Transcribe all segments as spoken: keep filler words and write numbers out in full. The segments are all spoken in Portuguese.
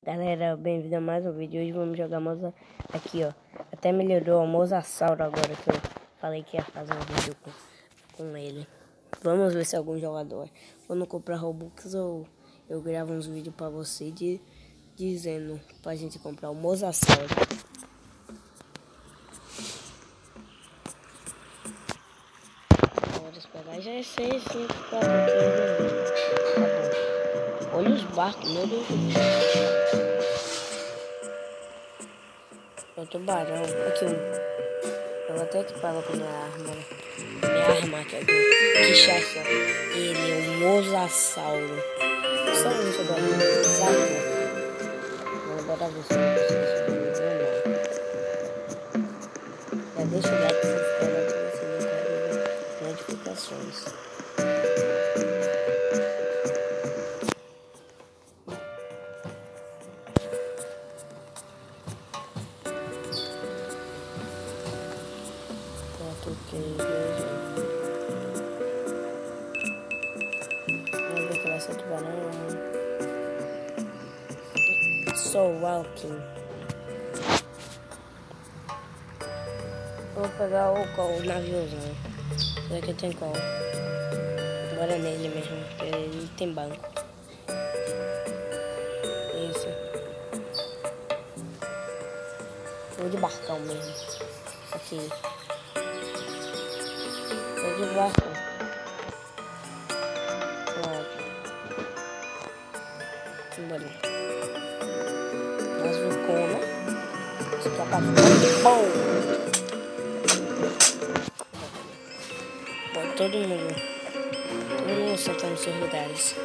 Galera, bem-vindo a mais um vídeo. Hoje vamos jogar moza aqui, ó. Até melhorou o Mosasauro agora que eu falei que ia fazer um vídeo com, com ele. Vamos ver se algum jogador, quando comprar Robux, eu, eu gravo uns vídeos pra você de, dizendo pra gente comprar o Mosasauro. Bora esperar. Já é seis, cinco, quatro, três, tá bom. Olha os barcos, meu Deus do céu. O tubarão, aqui um. Eu vou até equipar com minha arma. Minha arma aqui, que chacha. Ele é um mosasauro. Só um sobreviver. Exato. Vamos bora ver se eu consigo sobreviver ou não. Já deixa o like, se inscreve aqui, se não quer notificações. Ok, vamos ver que vai ser tubarão. Sou walking. Vou pegar o qual, o naviozão. Esse aqui tem qual? Bora nele mesmo, porque ele tem banco. Esse. Vou de barcão mesmo. Aqui. Vou de barco. Bora. Azucona. Escapa bom. Bom, todo mundo. Todo mundo senta nos seus lugares.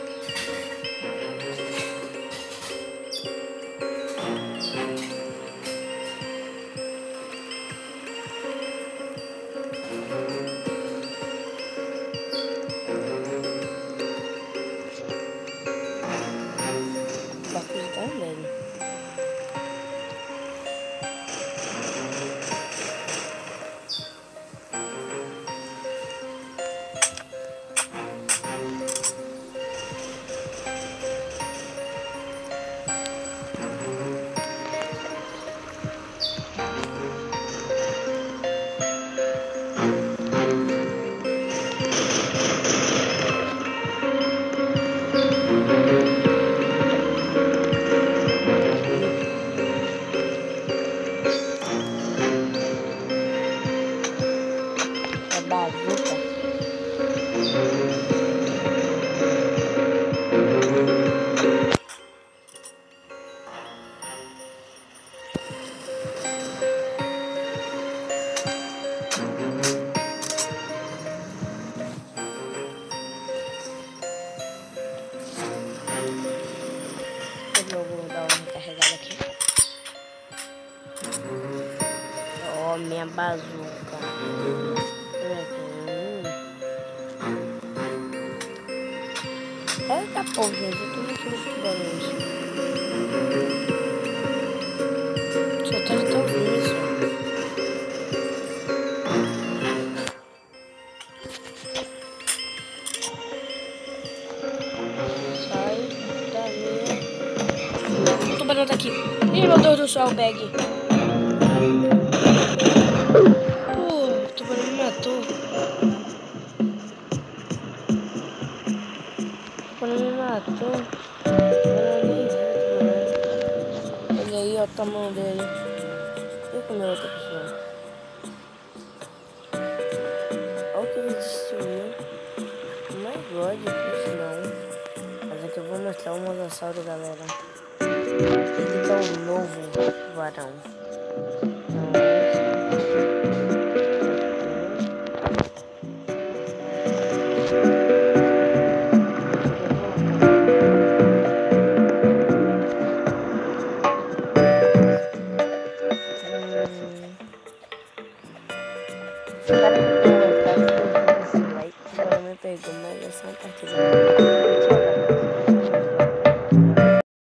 Eu vou dar uma carregada aqui. Ó, oh, minha bazuca. Eita, pô, gente, eu tô aqui nos tubarões. Só tá de tão isso. Sai daí. O tubarão tá aqui. Ih, meu Deus do céu, o bag. Pô, o tubarão me matou. Quando me matou, eu nem vi, olha aí, ó, o tamanho dele. Eu comi outra pessoa. Olha o que ele destruiu. Não gosto disso não. Mas aqui eu vou mostrar o mosasauro, galera. Ele tá um novo tubarão. Espero que tenha gostado desse like. Agora me pegou, mas essa é uma partida.